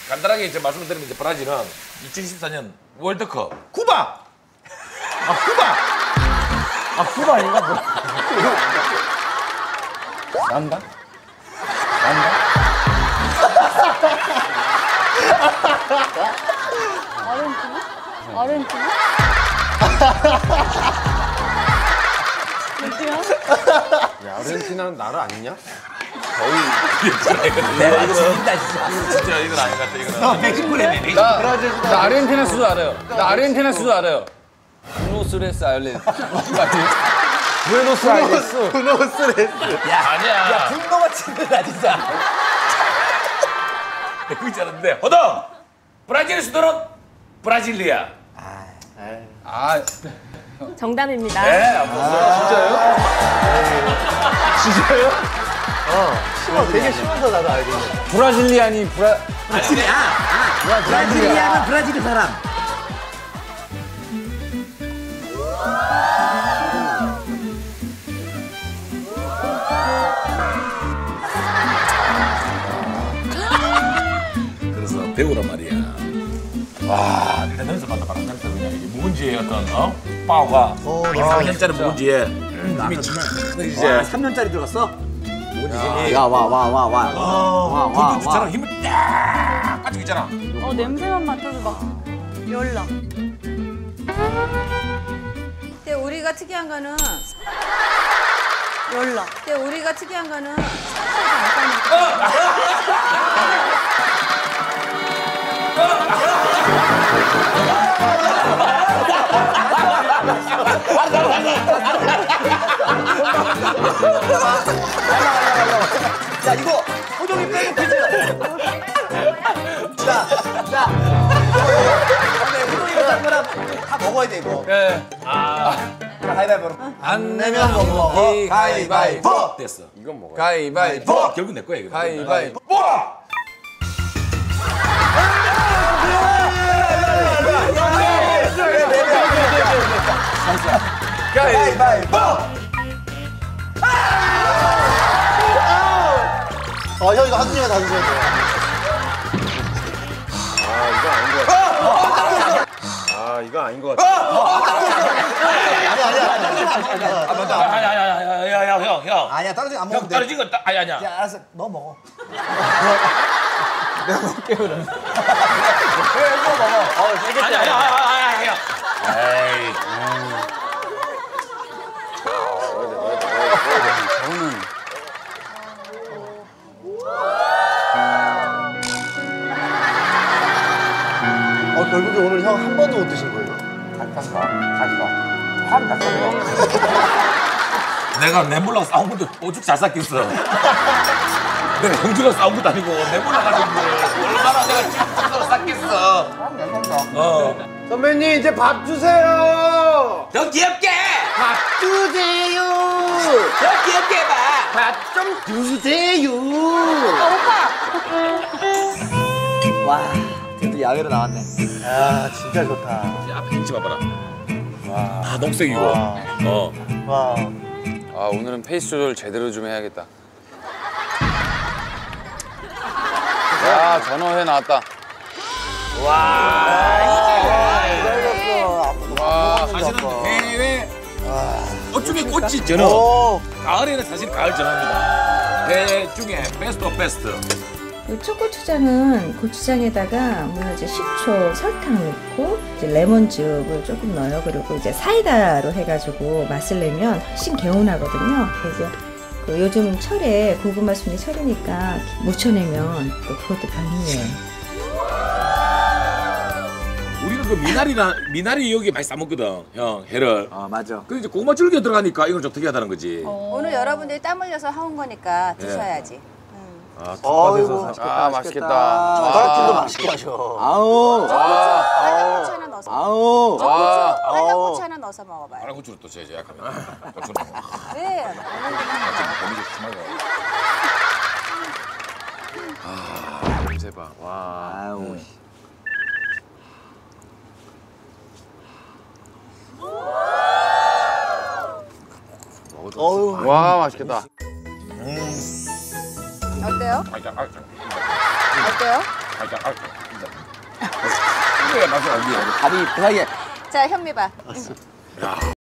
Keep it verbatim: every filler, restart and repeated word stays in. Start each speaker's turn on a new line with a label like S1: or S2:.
S1: 간단하게 이제 말씀드리면 이제 브라질은 이천이십사 년 월드컵
S2: 쿠바. 아 쿠바. 아 쿠바 아닌가 뭐. 난다? 난다?
S3: 아르헨티나? 아르헨티나? 어디야?
S4: 야, 아르헨티나는 나라 아니냐?
S1: 내가 진짜 진짜 이건 아닌 것 같아 이거는.
S2: 멕시코래네. 멕시코.
S5: 나, 나 아르헨티나 수도 알아요. 나 아르헨티나 수도 알아요. 부노스레스 아일랜드.
S4: 부에노스 아이레스.
S2: 브노스레스.
S1: 야 아니야.
S2: 야 분노가 친다 진짜.
S1: 그거 있잖아데 허덕 브라질 수도는 브라질리아.
S5: 아,
S3: 정답입니다.
S1: 네, 아,
S4: 진짜요? 진짜요?
S2: 심어 되게 심어서 나도 알겠네.
S5: 브라질리안이 브라.
S2: 브라질이야. 아, 브라질리아는 브라질 사람.
S1: 그래서 배우란 말이야. 와, 내가 연습 받다 바람 냄새 그냥 이게 묵은지의 어떤 어 파워가 삼 년짜리 묵은지에 힘이 촥 이제
S2: 삼 년짜리 들어갔어?
S1: 묵은지 힘이
S2: 와 와 와 와 와. 와 와
S1: 묵은지처럼 힘을 딱 빠지고 있잖아.
S3: 어, 냄새만 맡아도 막 열나.
S6: 근데 우리가 특이한 거는
S3: 열나.
S6: 근데 우리가 특이한 거는 살을 안
S2: 자 이거 호동이 빼고 퀴즈. 자, 자. 근데 호동이가 짠 거랑 다 먹어야 돼 이거.
S5: 예.
S1: 아,
S2: 자, 가위바위보로.
S5: 안
S2: 내면 못 먹어. 가위바위보.
S1: 됐어.
S4: 이건 뭐야?
S5: 가위바위보.
S1: 결국 내 거야 이거.
S5: 가위바위보.
S2: 가위바위보. 어, 형 이거 한준이가 다 드셔야 돼요.
S4: 아, 이거 아닌 것 같아.
S2: 아니 아니 아니.
S1: 아 맞다. 야야야야야야 형 형.
S2: 아니야 떨어진 안
S1: 형
S2: 먹으면 돼.
S1: 떨어진 거 아니 아니야.
S2: 야 알았어, 너 먹어.
S5: 내가 먹게 그러면.
S2: 그래 너 먹어. 어, 되게
S1: 아니야 아니야 아니야 형. 에이.
S5: 저는
S2: 어 결국에 오늘 형 한 번도 못 드신 거예요?
S5: 닭가슴 닭가. 한 닭가슴.
S1: 내가 내 몰라 싸운 것도 오죽 잘 삭혔어. 내가 형주랑 싸운 것도 아니고 내 몰라 가지고 얼마나 내가 ጭ어서 삭혔어. 어.
S4: 선배님, 이제 밥 주세요!
S1: 더 귀엽게.
S4: 밥 주세요!
S1: 더 귀엽게 해봐.
S4: 밥 좀 주세요!
S2: 와, 드디어 야외로 나왔네. 야, 진짜 좋다.
S1: 야, 앞에 김치 봐봐라. 와, 아, 녹색이고.
S2: 와.
S1: 어.
S2: 와.
S5: 아, 오늘은 페이스 조절 제대로 좀 해야겠다. 야, 전어회 나왔다.
S2: 기다렸어. 아무도
S5: 와,
S1: 사실은 해외 어중에 꽃이 전어.
S2: 오.
S1: 가을에는 사실 가을 전어입니다. 해 중에 베스트 오브 베스트.
S7: 이 초고추장은 고추장에다가 물론 이제 식초, 설탕 넣고 이제 레몬즙을 조금 넣어요. 그리고 이제 사이다로 해가지고 맛을 내면 훨씬 개운하거든요. 그래서 그 요즘 철에 고구마 순이 철이니까 무쳐내면 또 그것도 별미예요.
S1: 우리는 그 미나리나 미나리 여기 많이 싸 먹거든, 형 해를.
S2: 아 맞아.
S1: 근데 이제 고구마 줄기 들어가니까 이건 좀 특이하다는 거지.
S6: 오늘 여러분들이 땀 흘려서 사온 거니까 드셔야지.
S4: 아,
S2: 어이구.
S5: 아, 맛있겠다.
S2: 젓갈찜도 맛있게 하셔. 아우.
S6: 빨간 고추 하나 넣어서.
S2: 아우.
S6: 저 고추, 빨간 고추 하나 넣어서 먹어봐요.
S1: 파란 고추를 또 제일 약하면. 고추는
S6: 왜?
S1: 범위 좀 심하게.
S5: 아, 냄새 봐. 와.
S2: 아우. 어우.
S5: 와, 맛있겠다.
S6: 어때요?
S1: 아, 아,
S6: 어때요?
S1: 살짝 아, 진짜. 이거야 맛이 어디야?
S2: 다리 그 사이에
S6: 자, 현미 봐.